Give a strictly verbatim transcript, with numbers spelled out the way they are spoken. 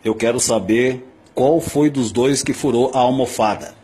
Eu quero saber qual foi dos dois que furou a almofada.